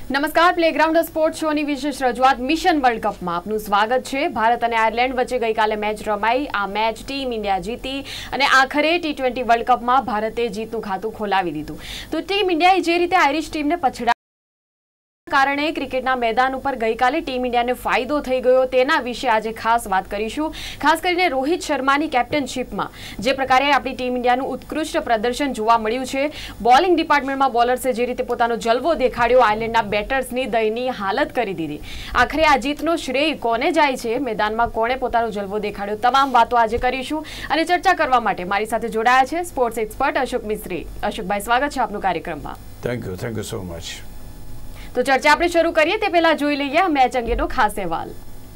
નમસ્કાર, playground sports શોની વિશેષ રજૂઆત મિશન વર્લ્ડ કપમાં આપનું સ્વાગત છે। ભારત અને આયર્લેન્ડ વચ્ચે ગઈકાલે મેચ રમાઈ। આ મેચ ટીમ ઇન્ડિયા જીતી અને આખરે ટી20 વર્લ્ડ કપમાં ભારતે જીતનું ખાતું ખોલાવી દીધું। તો ટીમ ઇન્ડિયાએ જે રીતે આયરિશ ટીમને પછડા કારણે ક્રિકેટના મેદાન ઉપર ગઈકાલે ટીમ ઇન્ડિયાને ફાયદો થઈ ગયો તેના વિશે આજે ખાસ વાત કરીશું। ખાસ કરીને રોહિત શર્માની કેપ્ટનશીપમાં જે પ્રકારે આપણી ટીમ ઇન્ડિયાનું ઉત્કૃષ્ટ પ્રદર્શન જોવા મળ્યું છે, બોલિંગ ડિપાર્ટમેન્ટમાં બોલર્સે જે રીતે પોતાનો જલવો દેખાડ્યો, આયર્લેન્ડના બેટર્સની દયનીય હાલત કરી દીધી। આખરે આ જીતનો શ્રેય કોને જાય છે, મેદાનમાં કોણે પોતાનો જલવો દેખાડ્યો, તમામ વાતો આજે કરીશું। અને ચર્ચા કરવા માટે મારી સાથે જોડાયા છે સ્પોર્ટ્સ એક્સપર્ટ અશોક મિસ્ત્રી। અશોકભાઈ, સ્વાગત છે આપનું કાર્યક્રમમાં। Thank you so much. તો ચર્ચા આપણે શરૂ કરીએ તે પહેલા જોઈ લઈએ આ મેચ અંગેનો ખાસ અહેવાલ।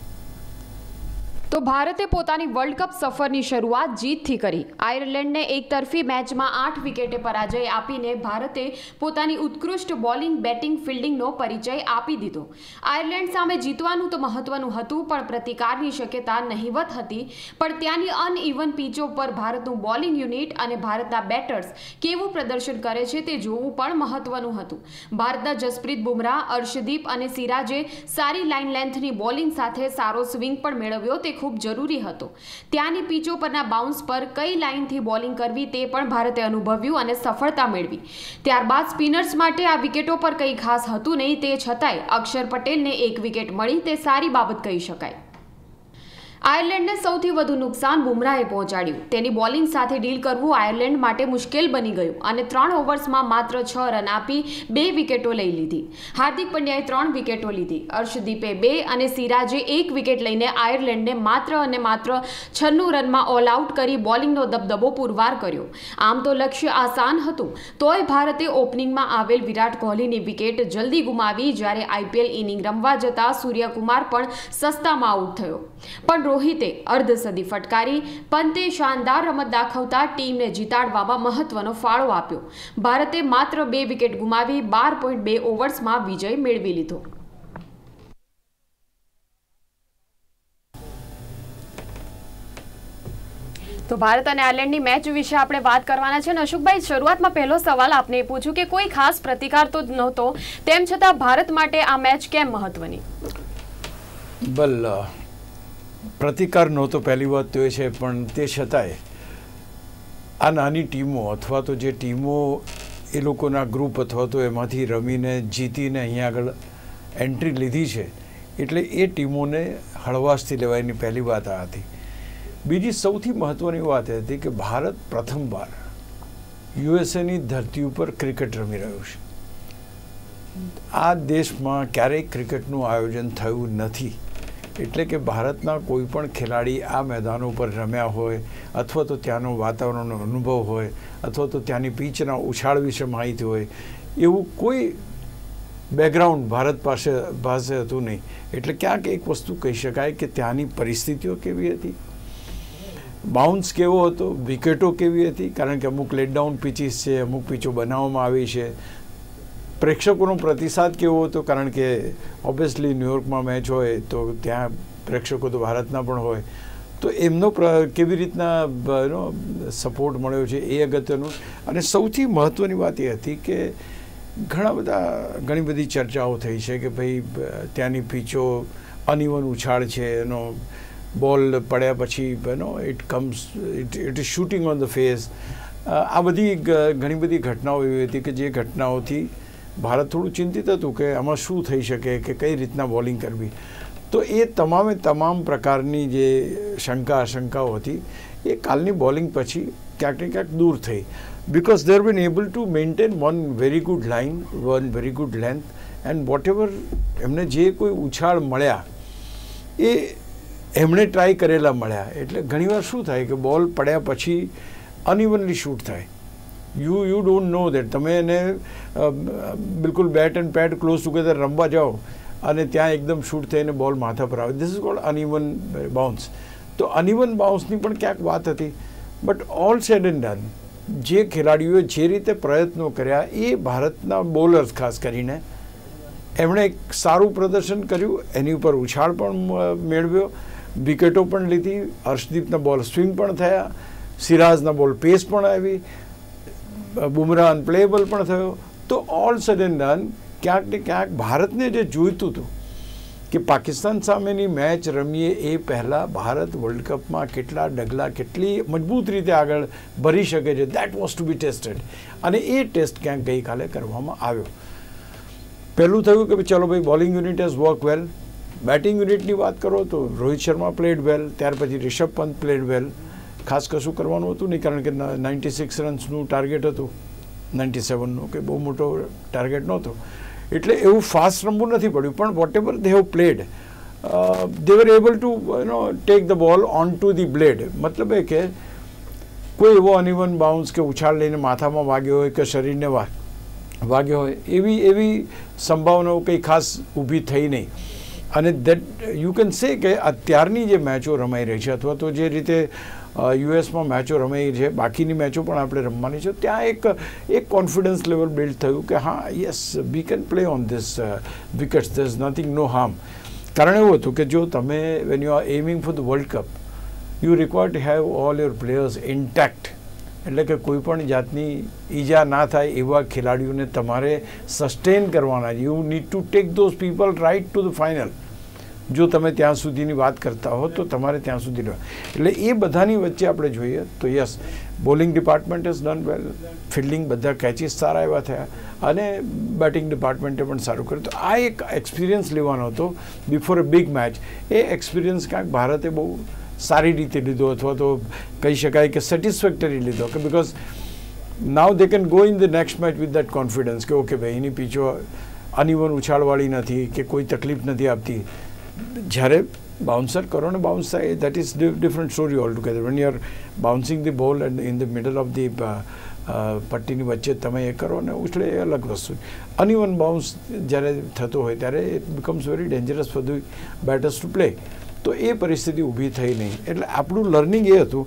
તો ભારતે પોતાની વર્લ્ડ કપ સફરની શરૂઆત જીતથી કરી। આયર્લેન્ડને એકતરફી મેચમાં 8 વિકેટે પરાજય આપીને ભારતે પોતાની ઉત્કૃષ્ટ બોલિંગ, બેટિંગ, ફિલ્ડિંગનો પરિચય આપી દીધો। આયર્લેન્ડ સામે જીતવાનું તો મહત્વનું હતું, પણ પ્રતિકારની શક્યતા નહીવત હતી। પણ ત્યાંની અનઇવન પીચો પર ભારતનું બોલિંગ યુનિટ અને ભારતના બેટર્સ કેવું પ્રદર્શન કરે છે તે જોવું પણ મહત્વનું હતું। ભારતના જસપ્રીત બુમરાહ, અર્શદીપ અને સિરાજે સારી લાઇન લેન્થની બોલિંગ સાથે સારો સ્વિંગ પણ મેળવ્યો તે ખૂબ જરૂરી હતો। ત્યાંની પીચો પરના બાઉન્સ પર કઈ લાઇનથી બોલિંગ કરવી તે પણ ભારતે અનુભવ્યું અને સફળતા મેળવી। ત્યારબાદ સ્પિનર્સ માટે આ વિકેટો પર કંઈ ખાસ હતું નહીં, તે છતાંય અક્ષર પટેલને 1 વિકેટ મળી તે સારી બાબત કહી શકાય। આયર્લેન્ડને સૌથી વધુ નુકસાન બુમરાહે પહોંચાડ્યું। તેની બોલિંગ સાથે ડીલ કરવું આયર્લેન્ડ માટે મુશ્કેલ બની ગયું અને 3 ઓવર્સમાં માત્ર 6 રન આપી 2 વિકેટો લઈ લીધી। હાર્દિક પંડ્યાએ 3 વિકેટો લીધી, અર્શદીપે 2 અને સિરાજે 1 વિકેટ લઈને આયર્લેન્ડને માત્ર અને માત્ર 96 રનમાં ઓલ આઉટ કરી બોલિંગનો દબદબો પુરવાર કર્યો। આમ તો લક્ષ્ય આસાન હતું, તોય ભારતે ઓપનિંગમાં આવેલ વિરાટ કોહલીની વિકેટ જલ્દી ગુમાવી। જ્યારે આઈપીએલ ઇનિંગ રમવા જતા સૂર્યકુમાર પણ સસ્તામાં આઉટ થયો, પણ રોહિતે અર્ધસદી ફટકારી। પંતે શાનદાર રમત દાખવતા ટીમને જીતાડવામાં મહત્વનો ફાળો આપ્યો। ભારતે માત્ર 2 વિકેટ ગુમાવી 12.2 ઓવર્સમાં વિજય મેળવી લીધો। તો ભારત અને આયર્લેન્ડની મેચ વિશે આપણે વાત કરવાના છે। અશોકભાઈ, શરૂઆતમાં પહેલો સવાલ આપને પૂછું કે કોઈ ખાસ પ્રતિકાર તો નહોતો, તેમ છતાં ભારત માટે આ મેચ કેમ મહત્વની? પ્રતિકાર નહોતો, પહેલી વાત તો એ છે, પણ તે છતાંય આ નાની ટીમો અથવા તો જે ટીમો એ લોકોના ગ્રુપ અથવા તો એમાંથી રમીને જીતીને અહીંયા આગળ એન્ટ્રી લીધી છે, એટલે એ ટીમોને હળવાશથી લેવાયની પહેલી વાત આ હતી। બીજી સૌથી મહત્ત્વની વાત એ હતી કે ભારત પ્રથમવાર યુએસએની ધરતી ઉપર ક્રિકેટ રમી રહ્યું છે। આ દેશમાં ક્યારેય ક્રિકેટનું આયોજન થયું નથી, એટલે કે ભારતના કોઈ પણ ખેલાડી આ મેદાનો પર રમ્યા હોય અથવા તો ત્યાંનો વાતાવરણનો અનુભવ હોય અથવા તો ત્યાંની પીચના ઉછાળ વિશે માહિતી હોય, એવું કોઈ બેકગ્રાઉન્ડ ભારત પાસે હતું નહીં। એટલે ક્યાંક એક વસ્તુ કહી શકાય કે ત્યાંની પરિસ્થિતિઓ કેવી હતી, બાઉન્સ કેવો હતો, વિકેટો કેવી હતી, કારણ કે અમુક લેટડાઉન પિચીસ છે, અમુક પીચો બનાવવામાં આવી છે। પ્રેક્ષકોનો પ્રતિસાદ કેવો હતો, કારણ કે ઓબ્વિયસલી ન્યુયોર્કમાં મેચ હોય તો ત્યાં પ્રેક્ષકો તો ભારતના પણ હોય, તો એમનો કેવી રીતના સપોર્ટ મળ્યો છે એ અગત્યનું। અને સૌથી મહત્ત્વની વાત એ હતી કે ઘણી બધી ચર્ચાઓ થઈ છે કે ભાઈ ત્યાંની પીચો અનઇવન ઉછાળ છે, એનો બોલ પડ્યા પછી it is shooting on the face. આ બધી ઘણી બધી ઘટનાઓ એવી હતી કે જે ઘટનાઓથી ભારત થોડું ચિંતિત હતું કે આમાં શું થઈ શકે, કે કઈ રીતના બોલિંગ કરવી। તો એ તમામ પ્રકારની જે આશંકાઓ હતી એ કાલની બોલિંગ પછી ક્યાંક ને ક્યાંક દૂર થઈ, because they are been able to maintain one very good line, one very good length, and whatever એમને જે કોઈ ઉછાળ મળ્યા એ એમણે ટ્રાય કરેલા મળ્યા। એટલે ઘણીવાર શું થાય કે બોલ પડ્યા પછી અનઇવનલી શૂટ થાય, યુ ડોન્ટ નો દેટ। તમે એને બિલકુલ bat and pad close together રમવા જાઓ અને ત્યાં એકદમ શૂટ થઈને બોલ માથા પર આવે, this is called uneven bounce. તો અનઇવન બાઉન્સની પણ ક્યાંક વાત હતી, but all said and done જે ખેલાડીઓએ જે રીતે પ્રયત્નો કર્યા એ ભારતના બોલર્સ ખાસ કરીને એમણે એક સારું પ્રદર્શન કર્યું, એની ઉપર ઉછાળ પણ મેળવ્યો, વિકેટો પણ લીધી, અર્શદીપના બોલ સ્વિંગ પણ થયા, સિરાજના બોલ પેસ પણ આવી, બુમરાહ અનપ્લેયેબલ પણ થયો। તો ઓલ સડન ડન ક્યાંક ને ક્યાંક ભારતને જે જોઈતું હતું કે પાકિસ્તાન સામેની મેચ રમીએ એ પહેલાં ભારત વર્લ્ડ કપમાં કેટલા ડગલા કેટલી મજબૂત રીતે આગળ ભરી શકે છે, that was to be tested. અને એ ટેસ્ટ ક્યાંક ગઈકાલે કરવામાં આવ્યો. પહેલું થયું કે ચલો ભાઈ bowling unit has work well. Batting યુનિટની વાત કરો તો રોહિત શર્મા પ્લેડ વેલ, ત્યાર પછી રિષભ પંત પ્લેડ વેલ. ખાસ કશું કરવાનું હતું નહીં, કારણ કે 96 રન્સનું ટાર્ગેટ હતું, 97નું કે બહુ મોટો ટાર્ગેટ નહોતો, એટલે એવું ફાસ્ટ રમવું નથી પડ્યું. પણ whatever they have played, they were able to take the ball on to the blade. મતલબ એ કે કોઈ એવો અનઇવન બાઉન્સ કે ઉછાળ લઈને માથામાં વાગ્યો હોય કે શરીરને વાગ્યો હોય એવી સંભાવનાઓ કંઈ ખાસ ઊભી થઈ નહીં. અને દેટ યુ કેન સે કે અત્યારની જે મેચો રમાઈ રહી છે, અથવા તો જે રીતે યુએસમાં મેચો રમાઈ છે, બાકીની મેચો પણ આપણે રમવાની છે, ત્યાં એક કોન્ફિડન્સ લેવલ બિલ્ડ થયું કે હા yes we can play on this wickets, there is nothing, no harm. કારણ એવું હતું કે જો તમે when you are aiming for the world cup, you require to have all your players intact. એટલે કે કોઈ પણ જાતની ઈજા ના થાય એવા ખેલાડીઓને તમારે સસ્ટેન કરવાના. You need to take those people right to the final. જો તમે ત્યાં સુધીની વાત કરતા હો તો તમારે ત્યાં સુધી. એટલે એ બધાની વચ્ચે આપણે જોઈએ તો yes, bowling department is done well, fielding બધા કેચીસ સારા એવા થયા, અને બેટિંગ ડિપાર્ટમેન્ટે પણ સારું કર્યું. તો આ એક એક્સપિરિયન્સ લેવાનો હતો બિફોર અ બિગ મેચ. એ એક્સપિરિયન્સ ક્યાંક ભારતે બહુ સારી રીતે લીધો, અથવા તો કહી શકાય કે સેટિસ્ફેક્ટરી લીધો, કે because now they can go in the next match with that confidence કે ઓકે ભાઈ એની પીચો અનઇવન ઉછાળવાળી નથી કે કોઈ તકલીફ નથી આપતી. જ્યારે બાઉન્સર કરો ને બાઉન્સ થાય, that is different story altogether. When you are bouncing the ball and in the middle of the પટ્ટીની વચ્ચે તમે એ કરો ને ઉછળે, એ અલગ વસ્તુ. અનઇવન બાઉન્સ જ્યારે થતો હોય ત્યારે it becomes very dangerous for the batters to play. તો એ પરિસ્થિતિ ઊભી થઈ નહીં. એટલે આપણું લર્નિંગ એ હતું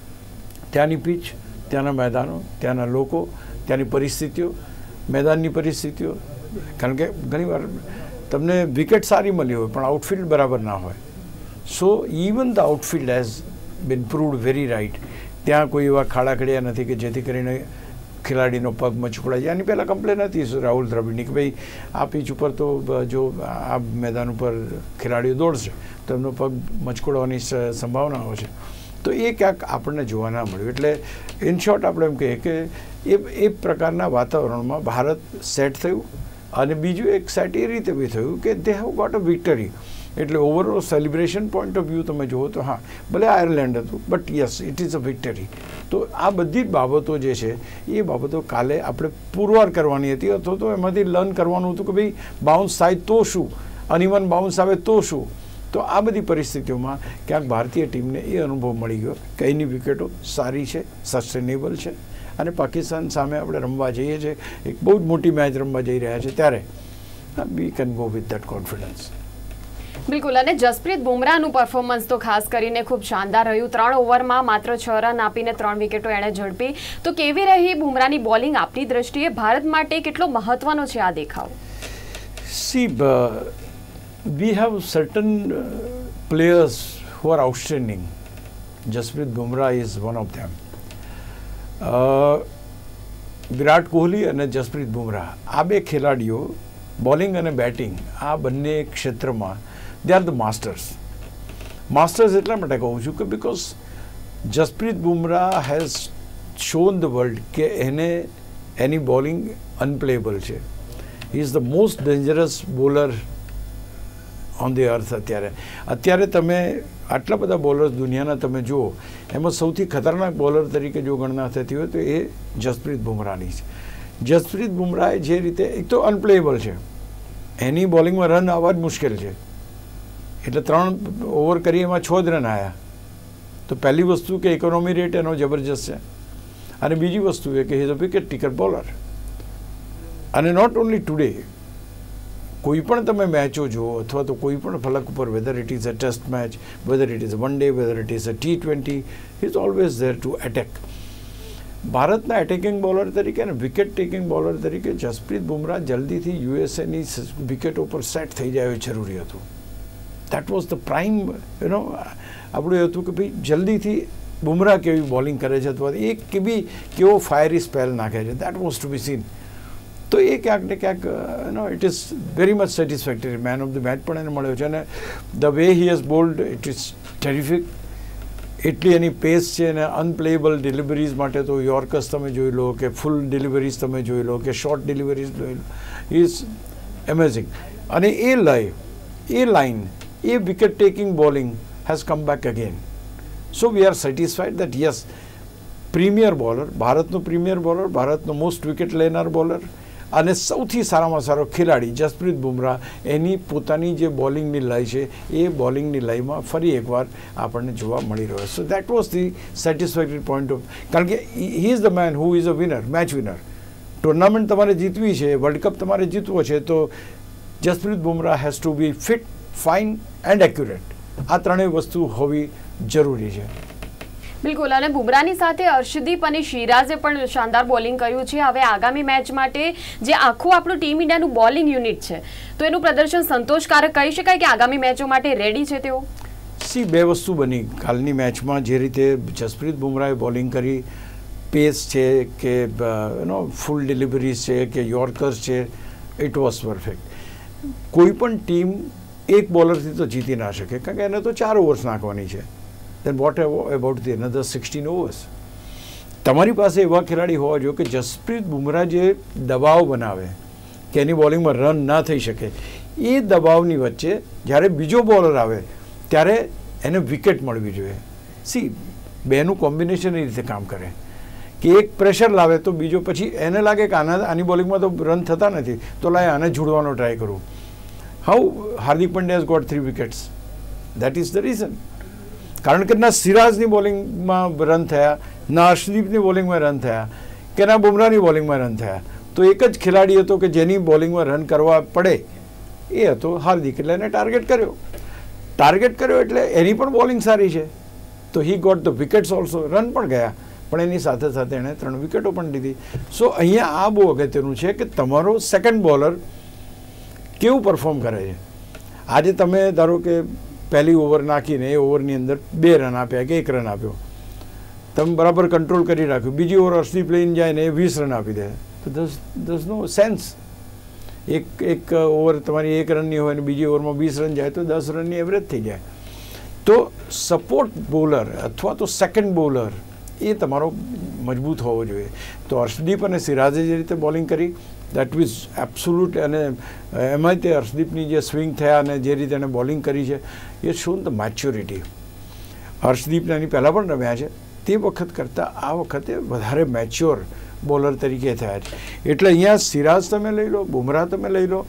ત્યાંની પીચ, ત્યાંના મેદાનો, ત્યાંના લોકો, ત્યાંની પરિસ્થિતિઓ, મેદાનની પરિસ્થિતિઓ. કારણ કે ઘણીવાર તમને વિકેટ સારી મળી હોય પણ આઉટફિલ્ડ બરાબર ના હોય. So even the outfield has been proved very right. ત્યાં કોઈ એવા ખાડા ખડ્યા નથી કે જેથી કરીને ખેલાડીનો પગ મચકોડાય જાય. આની પહેલાં કમ્પ્લેન હતી રાહુલ દ્રવિડની કે ભાઈ આ પીચ ઉપર તો જો આ મેદાન ઉપર ખેલાડીઓ દોડશે તો એમનો પગ મચકોડવાની સંભાવનાઓ છે. તો એ ક્યાંક આપણને જોવા ના મળ્યું. એટલે ઇન શોર્ટ આપણે એમ કહીએ કે એ પ્રકારના વાતાવરણમાં ભારત સેટ થયું. અને બીજું એક સેટ એ રીતે બી થયું કે they have got a victory. એટલે overall celebration point of view તમે જુઓ તો હા, ભલે આયર્લેન્ડ હતું but yes it is a victory. તો આ બધી જ બાબતો જે છે એ બાબતો કાલે આપણે પુરવાર કરવાની હતી, અથવા તો એમાંથી લર્ન કરવાનું હતું કે ભાઈ બાઉન્સ થાય તો શું, અનઇવન બાઉન્સ આવે તો શું. તો આ બધી પરિસ્થિતિઓમાં ક્યાંક ભારતીય ટીમને એ અનુભવ મળી ગયો કે એની વિકેટો સારી છે, સસ્ટેનેબલ છે, અને પાકિસ્તાન સામે આપણે રમવા જઈએ છીએ, એક બહુ જ મોટી મેચ રમવા જઈ રહ્યા છે, ત્યારે we can go with that confidence. બિલકુલ. અને જસપ્રીત બુમરાહનું પરફોર્મન્સ તો ખાસ કરીને ખૂબ શાનદાર રહ્યું. 3 ઓવરમાં માત્ર 6 રન આપીને 3 વિકેટો એણે ઝડપી. તો કેવી રહી બુમરાહની બોલિંગ આપની દ્રષ્ટિએ? ભારત માટે કેટલો મહત્વનો છે આ દેખાવ? See, we have certain players who are outstanding. Jasprit Bumrah is one of them. Virat Kohli અને જસપ્રીત બુમરાહ, આ બે ખેલાડીઓ બોલિંગ અને બેટિંગ આ બંને ક્ષેત્રમાં they are the masters. Masters એટલા માટે કહું છું કે because Jasprit Bumrah has shown the world કે એની બોલિંગ અનપ્લેએબલ છે. He is the most dangerous bowler on the earth. અત્યારે તમે આટલા બધા બોલર્સ દુનિયાના તમે જુઓ, એમાં સૌથી ખતરનાક બોલર તરીકે જો ગણના થતી હોય તો એ જસપ્રીત બુમરાહની છે. જસપ્રીત બુમરાહે જે રીતે, એક તો અનપ્લેએબલ છે, એની બોલિંગમાં રન આવવા જ મુશ્કેલ છે. એટલે 3 ઓવર કરી એમાં 6 જ રન આવ્યા. તો પહેલી વસ્તુ કે ઇકોનોમી રેટ એનો જબરજસ્ત છે, અને બીજી વસ્તુ એ કે he is a wicket taker bowler. અને નોટ ઓનલી ટુડે, કોઈ પણ તમે મેચો જુઓ અથવા તો કોઈ પણ ફલક ઉપર, whether it is a test match, whether it is a one day, whether it is a T20, he is always there to attack. ભારતના એટેકિંગ બોલર તરીકે અને વિકેટ ટેકિંગ બોલર તરીકે જસપ્રીત બુમરાહ જલ્દીથી યુએસએની વિકેટો પર સેટ થઈ જાય એવું જરૂરી હતું. દેટ વોઝ ધ પ્રાઇમ આપણું એ હતું કે ભાઈ જલ્દીથી બુમરાહ કેવી બોલિંગ કરે છે, અથવા એ કેવો ફાયરી સ્પેલ નાખે છે, that was to be seen. તો એ ક્યાંક ને ક્યાંક it is very much satisfactory. Man of the match પણ એને મળ્યો છે અને the way he has bowled it is terrific. એટલી એની પેસ છે અને અનપ્લેએબલ ડિલિવરીઝ માટે તો યોર્કર્સ તમે જોઈ લો કે ફૂલ ડિલિવરીઝ તમે જોઈ લો કે શોર્ટ ડિલિવરીઝ જોઈ લો, ઇઝ એમેઝિંગ. અને એ લાઇન એ wicket taking bowling has come back again. So we are satisfied that yes, premier bowler, ભારતનો પ્રીમિયર બોલર, ભારતનો મોસ્ટ વિકેટ લેનાર બોલર અને સૌથી સારામાં સારો ખેલાડી જસપ્રીત બુમરાહ, એની પોતાની જે બોલિંગની લય છે એ બોલિંગની લયમાં ફરી એકવાર આપણને જોવા મળી રહ્યો. So that was the satisfactory point of, કારણ કે he is the man who is a winner, match winner. Tournament તમારે જીતવી છે, વર્લ્ડ કપ તમારે જીતવો છે, તો Jasprit Bumrah has to be fit, fine and accurate. આ ત્રણેય વસ્તુ હોવી જરૂરી છે. બિલકુલ. અને બુમરાહની સાથે અર્શદીપ અને સિરાજે પણ શાનદાર બોલિંગ કર્યું છે. હવે આગામી મેચ માટે જે આખું આપણું ટીમ ઇન્ડિયાનું બોલિંગ યુનિટ છે, તો એનું પ્રદર્શન સંતોષકારક કહી શકાય કે આગામી મેચો માટે રેડી છે તેઓ? બે વસ્તુ બની કાલની મેચમાં. જે રીતે જસપ્રીત બુમરાહે બોલિંગ કરી, પેસ છે કે ફૂલ ડિલિવરીઝ છે કે યોર્કર્સ છે, ઇટ વોઝ પરફેક્ટ. કોઈ પણ ટીમ એક બોલરથી તો જીતી ના શકે, કારણ કે એને તો 4 ઓવર્સ નાખવાની છે. then what about the another 16 overs? તમારી પાસે એવા ખેલાડી હોવા જોઈએ કે જસપ્રીત બુમરાહ જે દબાવ બનાવે કે એની બોલિંગમાં રન ના થઈ શકે, એ દબાવની વચ્ચે જ્યારે બીજો બોલર આવે ત્યારે એને વિકેટ મળવી જોઈએ. સી, બેનું કોમ્બિનેશન એ રીતે કામ કરે કે એક પ્રેશર લાવે તો બીજો પછી એને લાગે કે આની બોલિંગમાં તો રન થતા નથી, તો લાય આને જોડવાનો ટ્રાય કરું. How Hardik Pandya has got 3 wickets. That is the reason. કારણ કે ના સિરાજની બોલિંગમાં રન થયા, ના અર્શદીપની બોલિંગમાં રન થયા, કે ના બુમરાહની બોલિંગમાં રન થયા. તો એક જ ખેલાડી હતો કે જેની બોલિંગમાં રન કરવા પડે, એ હતો હાર્દિક. એટલે એને ટાર્ગેટ કર્યો એટલે એની પણ બોલિંગ સારી છે, તો he got the wickets also. Run પણ ગયા, પણ એની સાથે સાથે એણે 3 વિકેટો પણ લીધી. સો અહીંયા આ બહુ અગત્યનું છે કે તમારો સેકન્ડ બોલર કેવું પરફોર્મ કરે છે. આજે તમે ધારો કે પહેલી ઓવર નાખીને એ ઓવરની અંદર 2 રન આપ્યા કે 1 રન આપ્યો, તમે બરાબર કંટ્રોલ કરી રાખ્યું. બીજી ઓવર અર્શદીપ લઈને જાય ને એ 20 રન આપી દે, તો દસ નો સેન્સ. એક ઓવર તમારી 1 રનની હોય ને બીજી ઓવરમાં 20 રન જાય તો 10 રનની એવરેજ થઈ જાય. તો સપોર્ટ બોલર અથવા તો સેકન્ડ બોલર એ તમારો મજબૂત હોવો જોઈએ. તો અર્શદીપ અને સિરાજે જે રીતે બોલિંગ કરી, દેટ વોઝ એબ્સોલ્યુટ. અને એમાંય તે અર્શદીપની જે સ્વિંગ થયા અને જે રીતે એને બોલિંગ કરી છે, એ શોન ધ મેચ્યોરિટી. હર્ષદીપ એની પહેલાં પણ રમ્યા છે, તે વખત કરતાં આ વખતે વધારે મેચ્યોર બોલર તરીકે થયા છે. એટલે અહીંયા સિરાજ તમે લઈ લો, બુમરાહ તમે લઈ લો,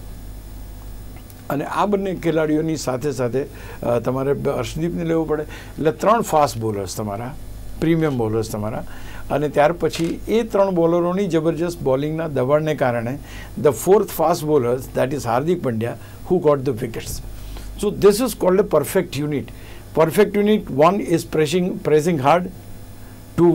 અને આ બંને ખેલાડીઓની સાથે સાથે તમારે હર્ષદીપને લેવું પડે. એટલે 3 ફાસ્ટ બોલર્સ તમારા, પ્રીમિયમ બોલર્સ તમારા. અને ત્યાર પછી એ 3 બોલરોની જબરજસ્ત બોલિંગના દબાણને કારણે the 4th fast bowlers, that is Hardik Pandya, who got the wickets. So this is called a perfect unit. Perfect unit, one is pressing hard to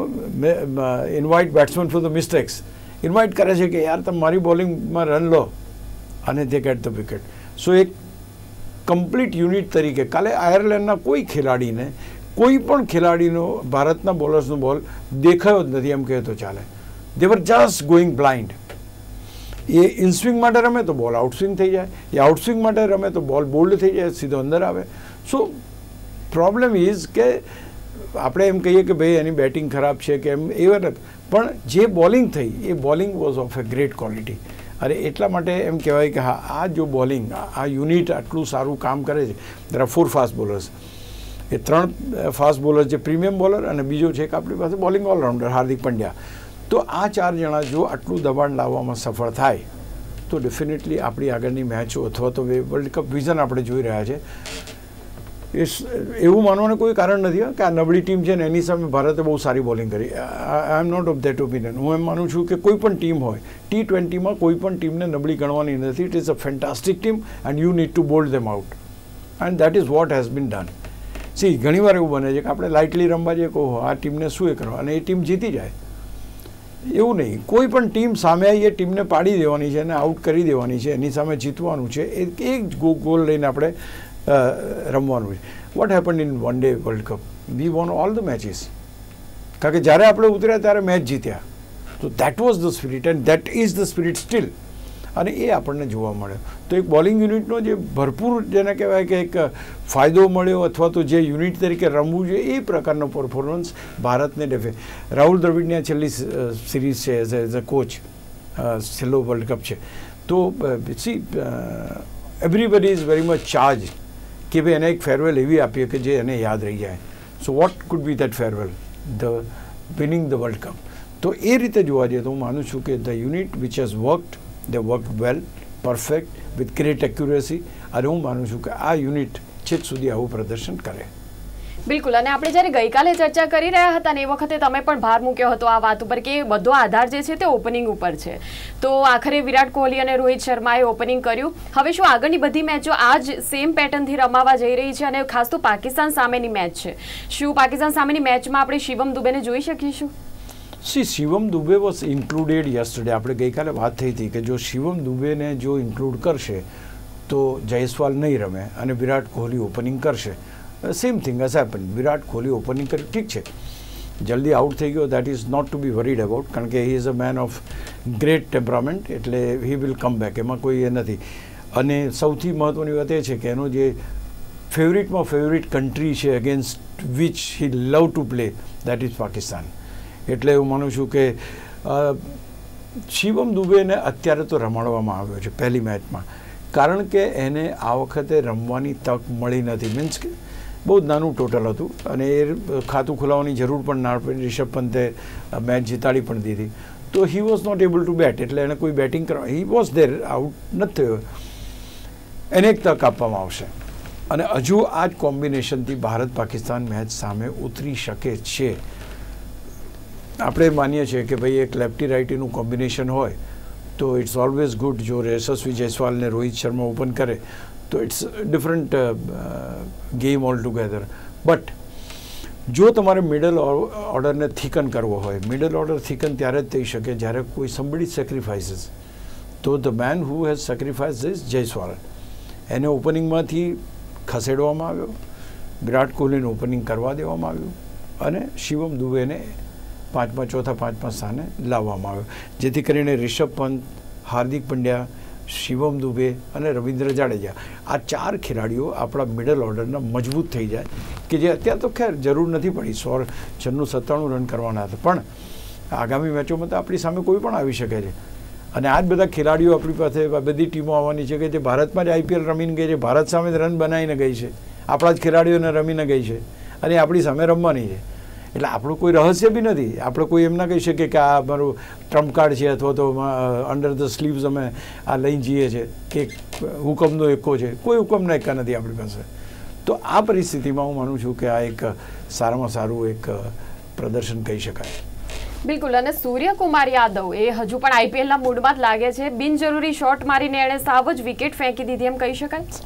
invite batsmen for the mistakes. Invite કરે છે કે યાર તમે મારી બોલિંગમાં રન લો, અને they get the wicket. So એક complete unit તરીકે કાલે આયર્લેન્ડના કોઈ ખેલાડીને, કોઈ પણ ખેલાડીનો ભારતના બોલર્સનો બોલ દેખાયો જ નથી એમ કહે તો ચાલે. They were just going blind. એ ઇનસ્વિંગ માટે રમે તો બોલ આઉટસ્વિંગ થઈ જાય, એ આઉટસ્વિંગ માટે રમે તો બોલ બોલ્ડ થઈ જાય, સીધો અંદર આવે. સો પ્રોબ્લેમ ઇઝ કે આપણે એમ કહીએ કે ભાઈ એની બેટિંગ ખરાબ છે કે એમ, પણ જે બોલિંગ થઈ એ bowling was of a great quality. અને એટલા માટે એમ કહેવાય કે હા, આ જો બોલિંગ, આ યુનિટ આટલું સારું કામ કરે છે. there are 4 fast bowlers. એ 3 ફાસ્ટ બોલર જે પ્રીમિયમ બોલર, અને બીજો છે કે આપણી પાસે બોલિંગ ઓલરાઉન્ડર હાર્દિક પંડ્યા. તો આ 4 જણા જો આટલું દબાણ લાવવામાં સફળ થાય તો ડેફિનેટલી આપણી આગળની મેચો અથવા તો વર્લ્ડ કપ વિઝન આપણે જોઈ રહ્યા છે. એવું માનવાનું કોઈ કારણ નથી કે આ નબળી ટીમ છે ને એની સામે ભારતે બહુ સારી બોલિંગ કરી. I am not of that opinion. હું એમ માનું છું કે કોઈ પણ ટીમ હોય, T20માં કોઈ પણ ટીમને નબળી ગણવાની નથી. It is a fantastic team and you need to bowled them out, and that is what has been done. See, ઘણીવાર એવું બને છે કે આપણે લાઇટલી રમવા જઈએ, કહો આ ટીમને શું એ કરવા, અને એ ટીમ જીતી જાય. એવું નહીં. કોઈ પણ ટીમ સામે આવી એ ટીમને પાડી દેવાની છે અને આઉટ કરી દેવાની છે, એની સામે જીતવાનું છે. એક ગોલ લઈને આપણે રમવાનું છે. What happened in one day world cup? We won all the matches. કારણ કે જ્યારે આપણે ઉતર્યા ત્યારે મેચ જીત્યા. તો that was the spirit and that is the spirit still. અને એ આપણને જોવા મળ્યો. તો એક બોલિંગ યુનિટનો જે ભરપૂર જેને કહેવાય કે એક ફાયદો મળ્યો અથવા તો જે યુનિટ તરીકે રમવું જોઈએ એ પ્રકારનો પરફોર્મન્સ ભારતને રાહુલ દ્રવિડની આ છેલ્લી સિરીઝ છે એઝ અ કોચ, છેલ્લો વર્લ્ડ કપ છે. તો see everybody is very much charge કે ભાઈ એને એક ફેરવેલ એવી આપીએ કે જે એને યાદ રહી જાય. So what could be that farewell? The winning the world cup. તો એ રીતે જોવા જઈએ તો હું માનું છું કે the unit which has worked, they worked well, perfect, with great accuracy. અને હું માનું છું કે આ યુનિટ છેક સુધી આવું પ્રદર્શન કરે. બિલકુલ. અને આપણે જ્યારે ગઈકાલે ચર્ચા કરી રહ્યા હતા ને એ વખતે તમે પણ ભાર મૂક્યો હતો આ વાત ઉપર કે બધો આધાર જે છે તે ઓપનિંગ ઉપર છે. તો આખરે વિરાટ કોહલી અને રોહિત શર્માએ ઓપનિંગ કર્યું. હવે શું આગળની બધી મેચો આ જ સેમ પેટર્નથી રમાવા જઈ રહી છે? અને ખાસ તો પાકિસ્તાન સામેની મેચ છે, શું પાકિસ્તાન સામેની મેચમાં આપણે શિવમ દુબેને જોઈ શકીશું? Shivam Dube was included yesterday. આપણે ગઈકાલે વાત થઈ હતી કે જો શિવમ દુબેને જો ઇન્ક્લુડ કરશે તો જયસ્વાલ નહીં રમે અને વિરાટ કોહલી ઓપનિંગ કરશે. Same thing has happen. Virat Kohli opening કર્યું, ઠીક છે, જલ્દી આઉટ થઈ ગયો, that is not to be worried about, કારણ કે he is a man of great temperament, એટલે હી વિલ કમ બેક, એમાં કોઈ એ નથી. અને સૌથી મહત્ત્વની વાત એ છે કે એનો જે ફેવરિટમાં ફેવરિટ કન્ટ્રી છે against which he love to play, that is Pakistan. એટલે હું માનું છું કે શિવમ દુબેને અત્યારે તો રમાડવામાં આવ્યો છે પહેલી મેચમાં, કારણ કે એને આ વખતે રમવાની તક મળી નથી. મીન્સ કે બહુ જ નાનું ટોટલ હતું અને એ ખાતું ખોલાવવાની જરૂર પણ ના પડી. રિષભ પંતે મેચ જીતાડી પણ દીધી. તો he was not able to bat, એટલે એને કોઈ બેટિંગ કરવા, હી વોઝ ધેર, આઉટ નથી થયો. એને એક તક આપવામાં આવશે અને હજુ આ જ કોમ્બિનેશનથી ભારત પાકિસ્તાન મેચ સામે ઉતરી શકે છે. આપણે માનીએ છીએ કે ભાઈ એક લેફ્ટી રાઇટીનું કોમ્બિનેશન હોય તો ઇટ્સ ઓલવેઝ ગુડ. જો યશસ્વી જયસ્વાલ ને રોહિત શર્મા ઓપન કરે તો it's different game altogether. But જો તમારે મિડલ ઓર્ડરને થિકન કરવો હોય, મિડલ ઓર્ડર થિકન ત્યારે જ થઈ શકે જ્યારે કોઈ સમબડી સેક્રિફાઇસીસ. તો the man who has sacrifice is Jaiswal. એને ઓપનિંગમાંથી ખસેડવામાં આવ્યો, વિરાટ કોહલીને ઓપનિંગ કરવા દેવામાં આવ્યું અને શિવમ દુબેને ચોથા પાંચમા સ્થાને લાવવામાં આવ્યો, જેથી કરીને રિષભ પંત, હાર્દિક પંડ્યા, શિવમ દુબે અને રવિન્દ્ર જાડેજા, આ 4 ખેલાડીઓ આપણા મિડલ ઓર્ડરના મજબૂત થઈ જાય કે જે અત્યારે તો ખેર જરૂર નથી પડી. 97 રન કરવાના હતા, પણ આગામી મેચોમાં તો આપણી સામે કોઈ પણ આવી શકે છે. અને આ જ બધા ખેલાડીઓ આપણી પાસે, બધી ટીમો આવવાની છે કે જે ભારતમાં જ IPL રમીને ગઈ છે, ભારત સામે રન બનાવીને ગઈ છે, આપણા જ ખેલાડીઓને રમીને ગઈ છે અને આપણી સામે રમવાની છે. એટલે આપણું કોઈ રહસ્ય બી નથી. આપણે કોઈ એમ ના કહી શકીએ કે આ મારું ટ્રમ્પ કાર્ડ છે અથવા તો અંડર ધ સ્લીવ્સ અમે આ લઈને જઈએ છીએ કે હુકમનો એકો છે. કોઈ હુકમના એકા નથી આપણી પાસે. તો આ પરિસ્થિતિમાં હું માનું છું કે આ એક સારામાં સારું એક પ્રદર્શન કહી શકાય. બિલકુલ. અને સૂર્યકુમાર યાદવ એ હજુ પણ IPLના મૂડમાં જ લાગે છે. બિનજરૂરી શોટ મારીને એણે સાવ જ વિકેટ ફેંકી દીધી એમ કહી શકાય.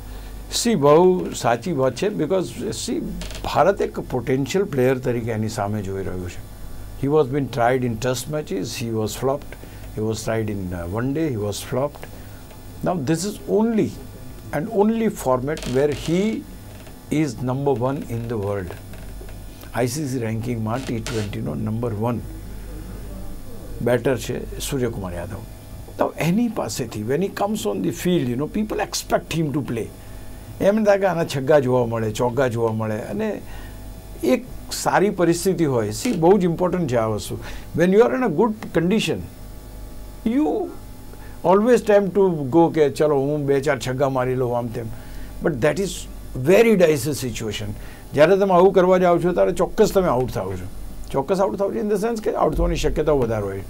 બહુ સાચી વાત છે. બિકોઝ ભારત એક પોટેન્શિયલ પ્લેયર તરીકે એની સામે જોઈ રહ્યું છે. He was been tried in test matches, he was flopped, he was tried in one day, he was flopped. Now this is only and only format where he is number 1 in the world. ICC રેન્કિંગમાં T20નો number 1 batter છે સૂર્યકુમાર યાદવ. તો એની પાસેથી when he comes on the field, people expect him to play. એમ થાય કે આના છગ્ગા જોવા મળે, ચોગ્ગા જોવા મળે અને એક સારી પરિસ્થિતિ હોય. બહુ જ ઇમ્પોર્ટન્ટ છે આ વસ્તુ. When you are in a good condition you always time to go કે ચલો હું 2-4 છગ્ગા મારી લઉં આમ તેમ. But that is very dicey situation. જ્યારે તમે આવું કરવા જાઓ છો ત્યારે ચોક્કસ તમે આઉટ થાઓ છો. ચોક્કસ આઉટ થાવ છો ઇન ધ સેન્સ કે આઉટ થવાની શક્યતાઓ વધારે હોય.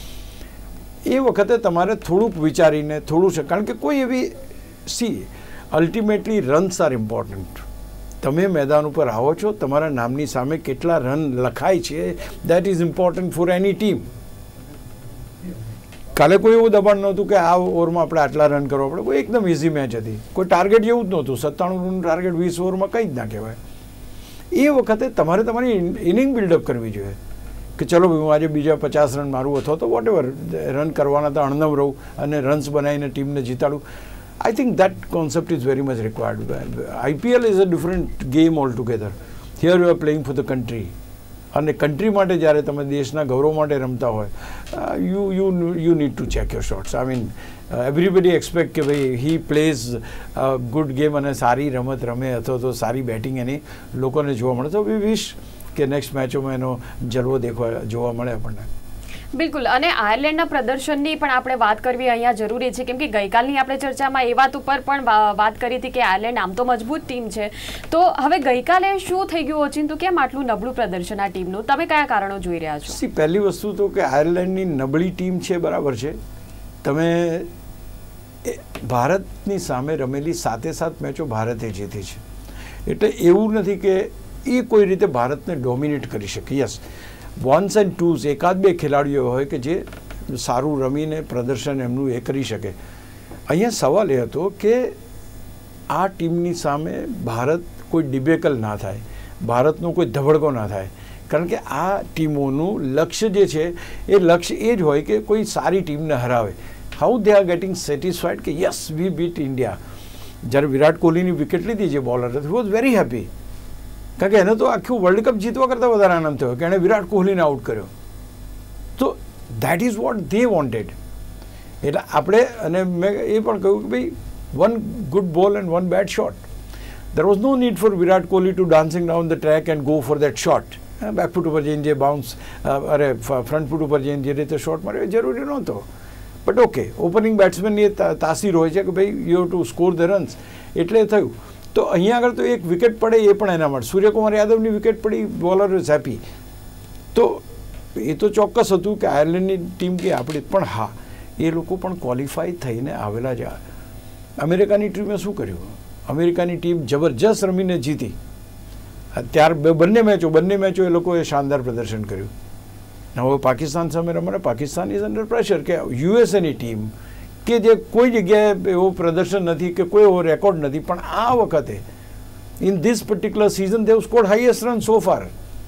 એ વખતે તમારે થોડુંક વિચારીને થોડું છે, કારણ કે કોઈ એવી અલ્ટિમેટલી રન્સ આર ઇમ્પોર્ટન્ટ. તમે મેદાન ઉપર આવો છો, તમારા નામની સામે કેટલા રન લખાય છે, દેટ ઇઝ ઇમ્પોર્ટન્ટ ફોર એની ટીમ. કાલે કોઈ એવું દબાણ નહોતું કે આ ઓવરમાં આપણે આટલા રન કરવા પડે. કોઈ એકદમ ઇઝી મેચ હતી. કોઈ ટાર્ગેટ જેવું જ નહોતું. 97 રનનું ટાર્ગેટ 20 ઓવરમાં કંઈ જ ના કહેવાય. એ વખતે તમારે તમારી ઇનિંગ બિલ્ડઅપ કરવી જોઈએ કે ચલો હું આજે બીજા 50 રન મારું અથવા તો વોટ એવર રન કરવાના તો અણનમ રહું અને રન્સ બનાવીને ટીમને જીતાડું. I think that concept is very much required. IPL is a different game altogether. Here you are playing for the country. અને કન્ટ્રી માટે જ્યારે તમે દેશના ગૌરવ માટે રમતા હોય you need to check your shots. I mean everybody expect કે ભાઈ હી પ્લેઝ ગુડ ગેમ અને સારી રમત રમે અથવા તો સારી બેટિંગ એની લોકોને જોવા મળે. તો વી વિશ કે નેક્સ્ટ મેચોમાં એનો જલવો જોવા મળે આપણને. બિલકુલ. અને આયર્લેન્ડના પ્રદર્શનની પણ આપણે વાત કરવી અહીંયા જરૂરી છે, કેમ કે ગઈકાલની આપણે ચર્ચામાં એ વાત ઉપર પણ વાત કરી હતી કે આયર્લેન્ડ આમ તો મજબૂત ટીમ છે. તો હવે ગઈકાલે શું થઈ ગયું ઓચિંતું, કેમ આટલું નબળું પ્રદર્શન આ ટીમનું? તમે કયા કારણો જોઈ રહ્યા છો? પહેલી વસ્તુ તો કે આયર્લેન્ડની નબળી ટીમ છે, બરાબર છે. તમે ભારતની સામે રમેલી 7 મેચો ભારતે જીતી છે, એટલે એવું નથી કે એ કોઈ રીતે ભારતને ડોમિનેટ કરી શકે. યસ, વન્સ એન્ડ ટૂઝ એકાદ બે ખેલાડીઓ હોય કે જે સારું રમીને પ્રદર્શન એમનું એ કરી શકે. અહીંયા સવાલ એ હતો કે આ ટીમની સામે ભારત કોઈ ડિબેકલ ના થાય, ભારતનો કોઈ ધબડકો ના થાય, કારણ કે આ ટીમોનું લક્ષ્ય જે છે એ લક્ષ્ય એ જ હોય કે કોઈ સારી ટીમને હરાવે. How they are getting satisfied કે યસ વી બીટ ઇન્ડિયા. જ્યારે વિરાટ કોહલીની વિકેટ લીધી જે બોલર હતો, હી વોઝ વેરી હેપી, કારણ કે એને તો આખું વર્લ્ડ કપ જીતવા કરતાં વધારે આનંદ થયો કે એણે વિરાટ કોહલીને આઉટ કર્યો. તો that is what they wanted. એટલે આપણે, અને મેં એ પણ કહ્યું કે ભાઈ one good ball and one bad shot. There was no need for Virat Kohli to dancing down the track and go for that shot. Backfoot ઉપર જઈને જે બાઉન્સ, ફ્રન્ટ ફૂટ ઉપર જઈને જે રીતે શોટ માર્યો એ જરૂરી નહોતો. બટ ઓકે, ઓપનિંગ બેટ્સમેનની એ તાસીર હોય છે કે ભાઈ you have to score the runs, એટલે થયું. તો અહીંયા આગળ તો એક વિકેટ પડે એ પણ એના માટે, સૂર્યકુમાર યાદવની વિકેટ પડી, બોલર ઇઝ હેપી. તો એ તો ચોક્કસ હતું કે આયર્લેન્ડની ટીમ કે આપણી, પણ હા, એ લોકો પણ ક્વોલિફાય થઈને આવેલા જ. અમેરિકાની ટીમે શું કર્યું? અમેરિકાની ટીમ જબરજસ્ત રમીને જીતી. ત્યાર બંને મેચો એ લોકોએ શાનદાર પ્રદર્શન કર્યું. હવે પાકિસ્તાન સામે રમવાના, પાકિસ્તાન ઇઝ અંડર પ્રેશર કે યુએસએની ટીમ કે જે કોઈ જગ્યાએ એવું પ્રદર્શન નથી કે કોઈ એવો રેકોર્ડ નથી, પણ આ વખતે in this particular season they have scored highest run so far.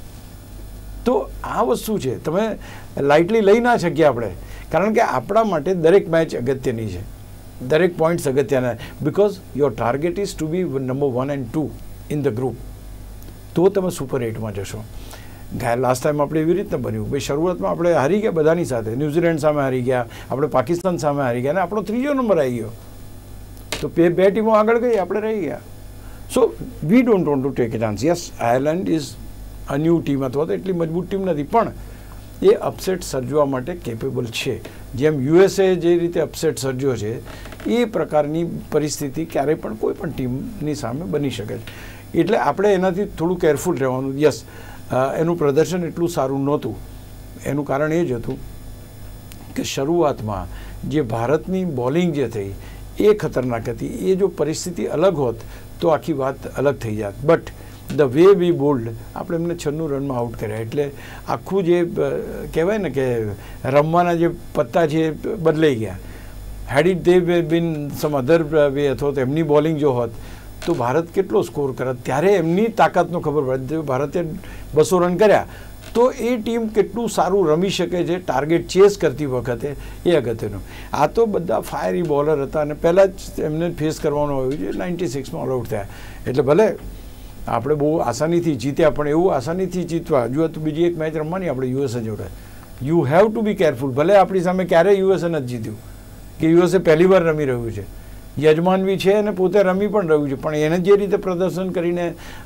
તો આ વસ્તુ છે, તમે લાઇટલી લઈ ના શકીએ આપણે, કારણ કે આપણા માટે દરેક મેચ અગત્યની છે, દરેક પોઈન્ટ્સ અગત્યના, because your target is to be number 1 and 2 in the group. તો તમે સુપર 8માં જશો. લાસ્ટ ટાઈમ આપણે એવી રીતના બન્યું ભાઈ, શરૂઆતમાં આપણે હારી ગયા બધાની સાથે, ન્યૂઝીલેન્ડ સામે હારી ગયા, આપણે પાકિસ્તાન સામે હારી ગયા, અને આપણો 3જો નંબર આવી ગયો. તો બે ટીમો આગળ ગઈ, આપણે રહી ગયા. So we don't want to take a chance. Yes, Ireland is a new team, અથવા તો એટલી મજબૂત ટીમ નથી, પણ એ અપસેટ સર્જવા માટે કેપેબલ છે. જેમ યુએસએ જે રીતે અપસેટ સર્જ્યો છે, એ પ્રકારની પરિસ્થિતિ ક્યારેય પણ કોઈ પણ ટીમની સામે બની શકે છે. એટલે આપણે એનાથી થોડું કેરફુલ રહેવાનું. યસ, એનું પ્રદર્શન એટલું સારું નહોતું. એનું કારણ એ જ હતું કે શરૂઆતમાં જે ભારતની બોલિંગ જે થઈ એ ખતરનાક હતી. એ જો પરિસ્થિતિ અલગ હોત તો આખી વાત અલગ થઈ જાત. But the way we bowled, આપણે એમને 96 રનમાં આઉટ કર્યા, એટલે આખું જે કહેવાય ને કે રમવાના જે પત્તા છે એ બદલાઈ ગયા. હેડ it they bin sum other way, અથવા તો એમની બોલિંગ જો હોત તો ભારત કેટલો સ્કોર કરત. ત્યારે એમની તાકાતનો ખબર પડે. ભારતે 200 રન કર્યા તો એ ટીમ કેટલું સારું રમી શકે છે ટાર્ગેટ ચેસ કરતી વખતે, એ અગત્યનું. આ તો બધા ફાયરી બોલર હતા અને પહેલાં જ એમને ફેસ કરવાનું આવ્યું છે. 96માં ઓલ આઉટ થયા, એટલે ભલે આપણે બહુ આસાનીથી જીત્યા, પણ એવું આસાનીથી જીતવા જો તો બીજી એક મેચ રમવાની આપણે યુએસએ જોડે, you have to be careful. ભલે આપણી સામે ક્યારેય યુએસએ નથી જીત્યું, કે યુએસએ પહેલી વાર રમી રહ્યું છે, યજમાન બી છે અને પોતે રમી પણ રહ્યું છે, પણ એને જે રીતે પ્રદર્શન કરીને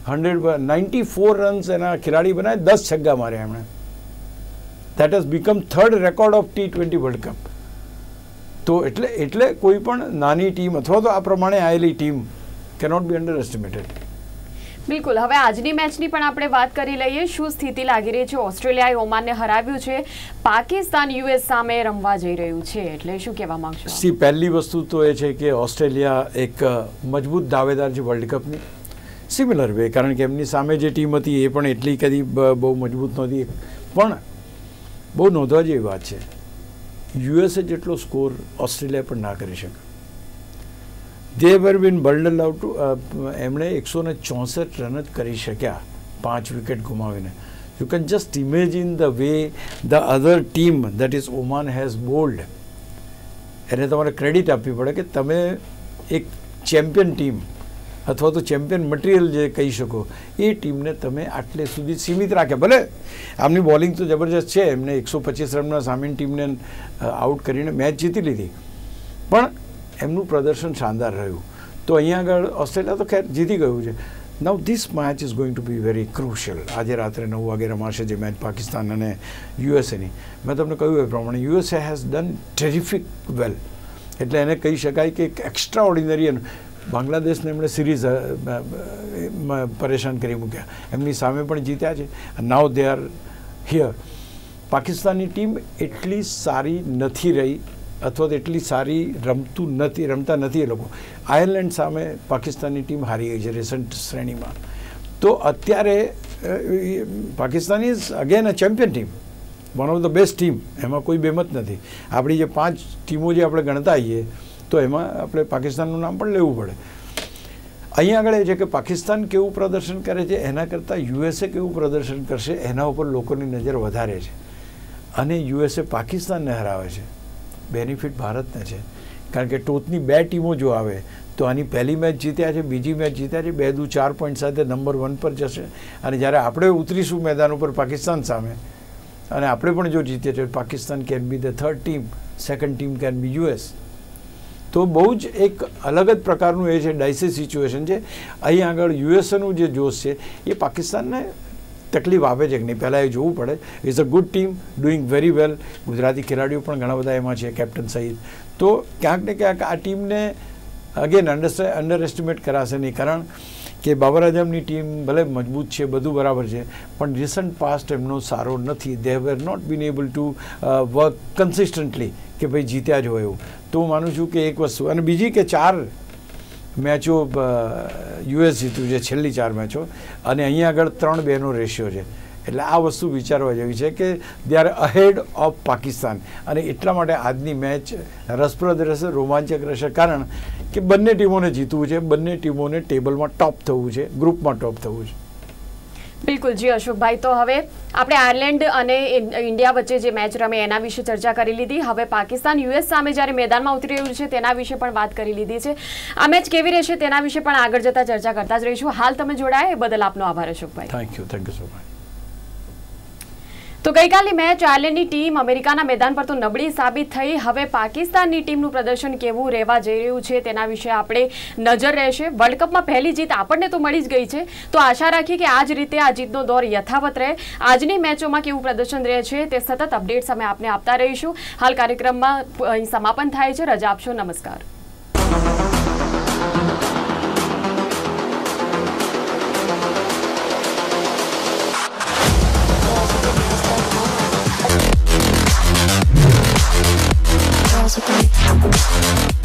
94 રન્સ એના ખેલાડી બનાવે, 10 છગ્ગા માર્યા એમણે. That has become 3rd record of T20 world cup. તો એટલે કોઈ પણ નાની ટીમ અથવા તો આ પ્રમાણે આવેલી team cannot be underestimated. બિલકુલ. હવે આજની મેચની પણ આપણે વાત કરી લઈએ. શું સ્થિતિ લાગી રહી છે? ઓસ્ટ્રેલિયાએ ઓમાનને હરાવ્યું છે, પાકિસ્તાન યુએસ સામે રમવા જઈ રહ્યું છે, એટલે શું કહેવા માંગશો? પહેલી વસ્તુ તો એ છે કે ઓસ્ટ્રેલિયા એક મજબૂત દાવેદાર છે વર્લ્ડ કપની. સિમિલર વે, કારણ કે એમની સામે જે ટીમ હતી એ પણ એટલી કદી બહુ મજબૂત નહોતી, પણ બહુ નોંધવા જેવી વાત છે, યુએસએ જેટલો સ્કોર ઓસ્ટ્રેલિયા પણ ના કરી શકે. દે વર બીન બર્લ્ડ આઉટ ટુ, એમણે 164 રન જ કરી શક્યા 5 વિકેટ ગુમાવીને. You can just imagine the way the other team that is Oman has bowled. એને તમારે ક્રેડિટ આપવી પડે કે તમે એક ચેમ્પિયન ટીમ અથવા તો ચેમ્પિયન મટીરિયલ જે કહી શકો એ ટીમને તમે આટલે સુધી સીમિત રાખ્યા. ભલે આમની બોલિંગ તો જબરજસ્ત છે, એમને 125 રનના સામેની ટીમને આઉટ કરીને મેચ જીતી લીધી, પણ એમનું પ્રદર્શન શાનદાર રહ્યું. તો અહીંયા આગળ ઓસ્ટ્રેલિયા તો ખેર જીતી ગયું છે. Now this match is going to be very crucial. આજે રાત્રે 9 વાગે રમાશે જે મેચ પાકિસ્તાન અને યુએસએની. મેં તમને કહ્યું એ પ્રમાણે USA has done terrific well, એટલે એને કહી શકાય કે એક એક્સ્ટ્રા ઓર્ડિનરી. બાંગ્લાદેશને એમણે સિરીઝ પરેશાન કરી મૂક્યા, એમની સામે પણ જીત્યા છે. Now they are here. પાકિસ્તાનની ટીમ એટલી સારી નથી રહી, અથવા તો એટલી સારી રમતા નથી એ લોકો. આયર્લેન્ડ સામે પાકિસ્તાનની ટીમ હારી ગઈ છે રિસન્ટ શ્રેણીમાં. તો અત્યારે Pakistan is again a champion team, one of the best team, એમાં કોઈ બેમત નથી. આપણી જે 5 ટીમો જે આપણે ગણતા આવીએ તો એમાં આપણે પાકિસ્તાનનું નામ પણ લેવું પડે. અહીંયા આગળ એ છે કે પાકિસ્તાન કેવું પ્રદર્શન કરે છે એના કરતાં યુએસએ કેવું પ્રદર્શન કરશે એના ઉપર લોકોની નજર વધારે છે. અને યુએસએ પાકિસ્તાનને હરાવે છે, બેનિફિટ ભારતને છે. કારણ કે ટોચની 2 ટીમો જો આવે તો આની પહેલી મેચ જીત્યા છે, બીજી મેચ જીત્યા છે, 2 દુ 4 પોઈન્ટ સાથે નંબર 1 પર જશે. અને જ્યારે આપણે ઉતરીશું મેદાન ઉપર પાકિસ્તાન સામે અને આપણે પણ જો જીતીએ તો Pakistan can be the 3rd team, second team can be US. તો બહુ જ એક અલગ જ પ્રકારનું એ છે, ડાયસી સિચ્યુએશન છે. અહીં આગળ યુએસએનું જે જોશ છે એ પાકિસ્તાનને તકલીફ આપે છે કે નહીં, પહેલાં એ જોવું પડે. Is a good team, doing very well. Gujarati ખેલાડીઓ પણ ઘણા બધા એમાં છે, કેપ્ટન સહિત. તો ક્યાંક ને ક્યાંક આ ટીમને અગેન અંડર એસ્ટિમેટ કરાશે નહીં. કારણ કે બાબર આઝમની ટીમ ભલે મજબૂત છે, બધું બરાબર છે, પણ રિસન્ટ પાસ્ટ એમનો સારો નથી. They were not been able to work consistently કે ભાઈ જીત્યા જ હોય એવું. તો હું માનું છું કે એક વસ્તુ. અને બીજી કે 4 મેચો યુએસ જીત્યું છે, છેલ્લી 4 મેચો, અને અહીંયા આગળ 3-2નો રેશિયો છે. એટલે આ વસ્તુ વિચારવા જેવી છે કે they are ahead of Pakistan. અને એટલા માટે આજની મેચ રસપ્રદ રહેશે, રોમાંચક રહેશે. કારણ કે બંને ટીમોને જીતવું છે, બંને ટીમોને ટેબલમાં ટોપ થવું છે, ગ્રુપમાં ટોપ થવું છે. બિલકુલ જી અશોકભાઈ. તો હવે આપણે આયર્લેન્ડ અને ઇન્ડિયા વચ્ચે જે મેચ રમે એના વિશે ચર્ચા કરી લીધી. હવે પાકિસ્તાન યુએસ સામે જ્યારે મેદાનમાં ઉતરી રહ્યું છે તેના વિશે પણ વાત કરી લીધી છે. આ મેચ કેવી રહેશે તેના વિશે પણ આગળ જતા ચર્ચા કરતા જ રહીશું. હાલ તમે જોડાયા એ બદલ આપનો આભાર Ashokbhai. Thank you so much. તો ગઈકાલની મેચ આયર્લેન્ડની ટીમ અમેરિકાના મેદાન પર તો નબળી સાબિત થઈ. હવે પાકિસ્તાનની ટીમનું પ્રદર્શન કેવું રહેવા જઈ રહ્યું છે તેના વિશે આપણે નજર રહેશે. વર્લ્ડ કપમાં પહેલી જીત આપણને તો મળી જ ગઈ છે, તો આશા રાખીએ કે આ જ રીતે આ જીતનો દોર યથાવત રહે. આજની મેચોમાં કેવું પ્રદર્શન રહે છે તે સતત અપડેટ્સ અમે આપને આપતા રહીશું. હાલ કાર્યક્રમમાં અહીં સમાપન થાય છે. રજા આપશો. નમસ્કાર. Musically.